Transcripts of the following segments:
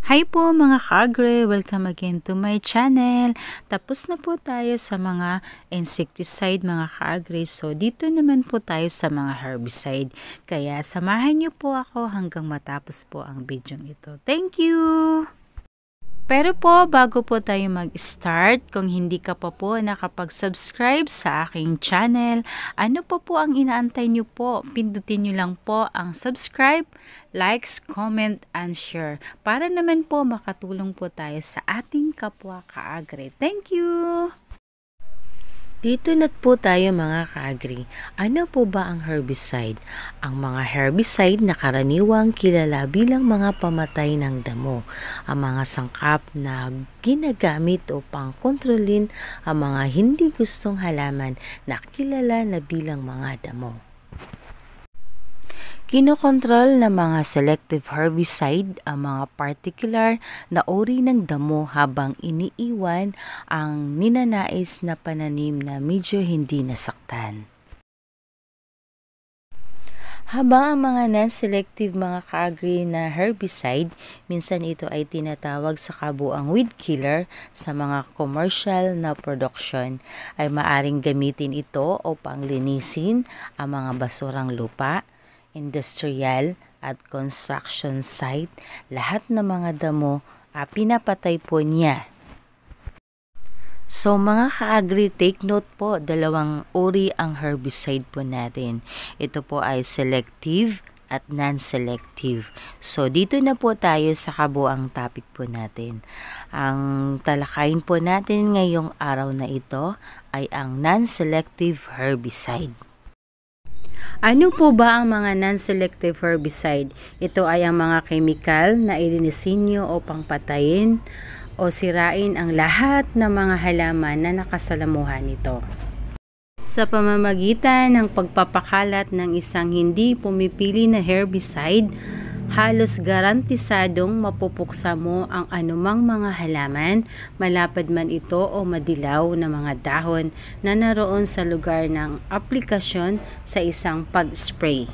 Hi po mga ka-agri! Welcome again to my channel. Tapos na po tayo sa mga insecticide mga ka-agri. So dito naman po tayo sa mga herbicide. Kaya samahan niyo po ako hanggang matapos po ang video ito. Thank you! Pero po, bago po tayo mag-start, kung hindi ka pa po nakapag-subscribe sa aking channel, ano po ang inaantay nyo po? Pindutin nyo lang po ang subscribe, likes, comment, and share. Para naman po makatulong po tayo sa ating kapwa ka-agri. Thank you! Dito na po tayo mga ka-agri. Ano po ba ang herbicide? Ang mga herbicide na karaniwang kilala bilang mga pamatay ng damo. Ang mga sangkap na ginagamit upang kontrolin ang mga hindi gustong halaman na kilala na bilang mga damo. Kinokontrol ng mga selective herbicide ang mga particular na uri ng damo habang iniiwan ang ninanais na pananim na medyo hindi nasaktan. Habang ang mga non-selective mga ka-agri na herbicide, minsan ito ay tinatawag sa kabuang weed killer sa mga commercial na production, ay maaring gamitin ito upang linisin ang mga basurang lupa, industrial at construction site. Lahat ng mga damo pinapatay po niya. So mga ka-agri, take note po, dalawang uri ang herbicide po natin. Ito po ay selective at non-selective. So dito na po tayo sa kabuang topic po natin. Ang talakayin po natin ngayong araw na ito ay ang non-selective herbicide. Ano po ba ang mga non-selective herbicide? Ito ay ang mga kemikal na idinisenyo upang patayin o sirain ang lahat ng mga halaman na nakasalamuhan nito. Sa pamamagitan ng pagpapakalat ng isang hindi pumipili na herbicide, halos garantisadong mapupuksa mo ang anumang mga halaman, malapad man ito o madilaw na mga dahon na naroon sa lugar ng aplikasyon sa isang pag-spray.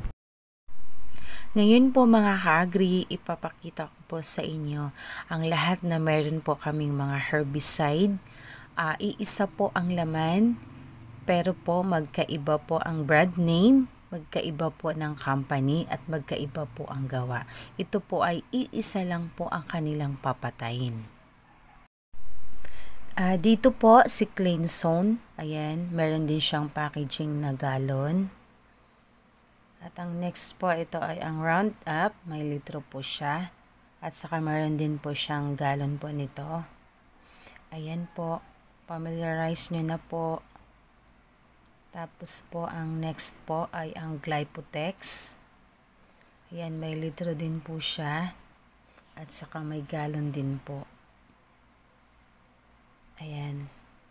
Ngayon po mga ka-agri, ipapakita ko po sa inyo ang lahat na meron po kaming mga herbicide. Iisa po ang laman, pero po magkaiba po ang brand name, magkaiba po ng company at magkaiba po ang gawa. Ito po ay iisa lang po ang kanilang papatayin. Dito po si Clean Zone. Ayan, meron din siyang packaging na galon. At ang next po, ito ay ang Roundup. May litro po siya. At saka meron din po siyang galon po nito. Ayan po, familiarize nyo na po. Tapos po, ang next po ay ang Glypotex. Ayan, may litro din po siya. At saka may galon din po. Ayan.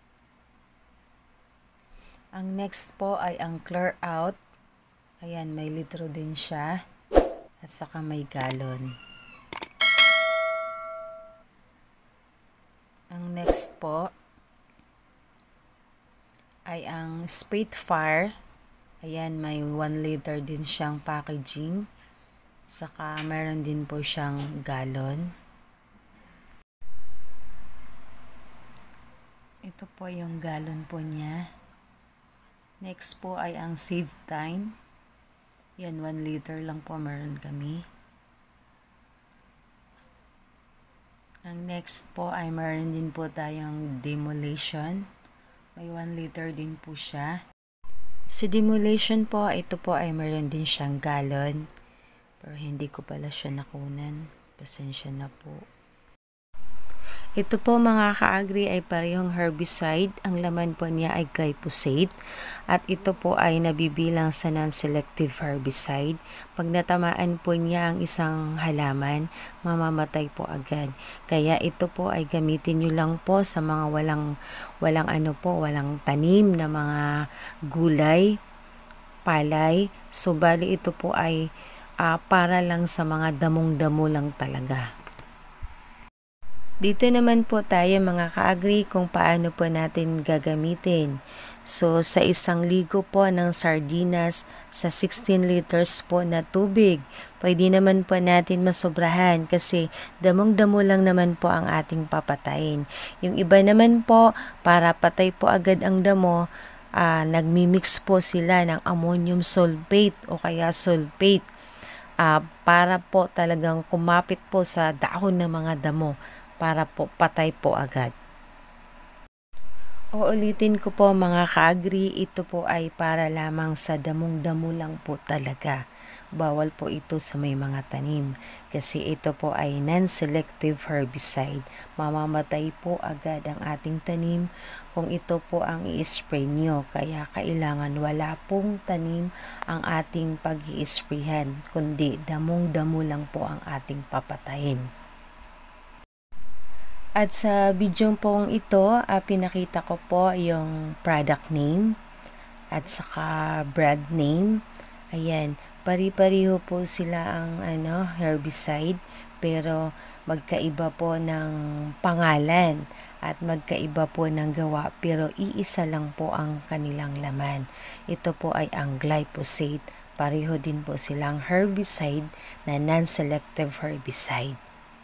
Ang next po ay ang Clear Out. Ayan, may litro din siya. At saka may galon. Ang next po ay ang Spitfire. Ayan, may 1 liter din siyang packaging. Saka meron din po siyang galon. Ito po yung galon po niya. Next po ay ang Save Time. Yan, 1 liter lang po meron kami. Ang next po ay meron din po tayong Demolition. May 1 liter din po siya. Sa Demolition po, ito po ay meron din siyang galon. Pero hindi ko pala siya nakunan. Pasensya na po. Ito po mga ka-agri ay parehong herbicide. Ang laman po niya ay glyphosate. At ito po ay nabibilang sa non-selective herbicide. Pag natamaan po niya ang isang halaman, mamamatay po agad. Kaya ito po ay gamitin nyo lang po sa mga walang tanim na mga gulay, palay. So bali ito po ay para lang sa mga damong-damo lang talaga. Dito naman po tayo mga ka-agri kung paano po natin gagamitin. So, sa isang ligo po ng sardinas sa 16 liters po na tubig, pwede naman po natin masobrahan kasi damong-damo lang naman po ang ating papatayin. Yung iba naman po, para patay po agad ang damo, nagmimix po sila ng ammonium sulfate o kaya sulfate para po talagang kumapit po sa dahon ng mga damo para po patay po agad. Uulitin ko po mga ka-agri, ito po ay para lamang sa damong-damo lang po talaga. Bawal po ito sa may mga tanim kasi ito po ay non-selective herbicide. Mamamatay po agad ang ating tanim kung ito po ang i-spray nyo. Kaya kailangan wala pong tanim ang ating pag-i-sprayhan, kundi damong-damo lang po ang ating papatayin. At sa video pong ito, pinakita ko po yung product name at saka brand name. Ayan, pari-pariho po sila ang herbicide pero magkaiba po ng pangalan at magkaiba po ng gawa pero iisa lang po ang kanilang laman. Ito po ay ang glyphosate. Pareho din po silang herbicide na non-selective herbicide.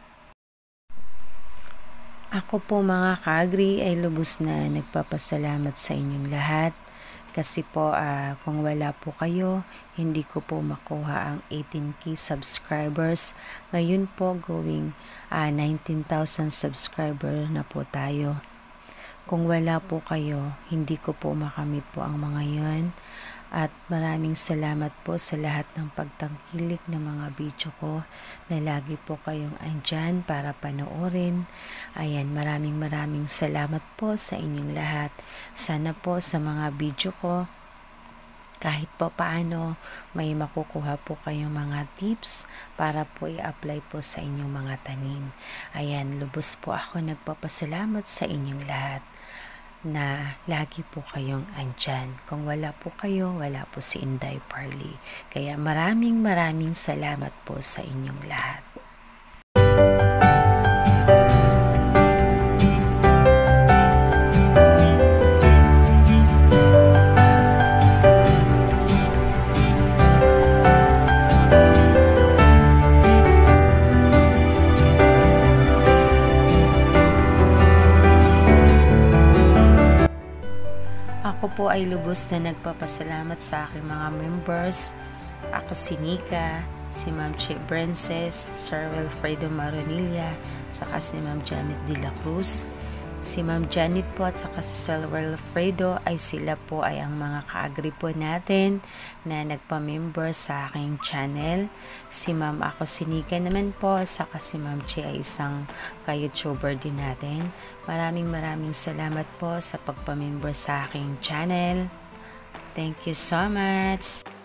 Ako po mga ka-agri ay lubos na nagpapasalamat sa inyong lahat kasi po kung wala po kayo, hindi ko po makuha ang 18k subscribers. Ngayon po going 19,000 subscriber na po tayo. Kung wala po kayo, hindi ko po makamit po ang mga yon. At maraming salamat po sa lahat ng pagtangkilik ng mga video ko na lagi po kayong andyan para panoorin. Ayan, maraming salamat po sa inyong lahat. Sana po sa mga video ko, kahit pa paano may makukuha po kayong mga tips para po i-apply po sa inyong mga tanim. Ayan, lubos po ako nagpapasalamat sa inyong lahat na lagi po kayong andyan. Kung wala po kayo, wala po si Inday Parley. Kaya maraming salamat po sa inyong lahat. Ako po ay lubos na nagpapasalamat sa aking mga members. Ako si Nika, si Ma'am Che Brances, Sir Wilfredo Maronilla, saka si Ma'am Janet de la Cruz. Si Ma'am Janet po at saka si Sir Wilfredo ay sila po ay ang mga ka-agri po natin na nagpa-member sa aking channel. Si Ma'am ako si Nika naman po, saka si Ma'am Che ay isang ka-YouTuber din natin. Maraming salamat po sa pagpa-member sa aking channel. Thank you so much!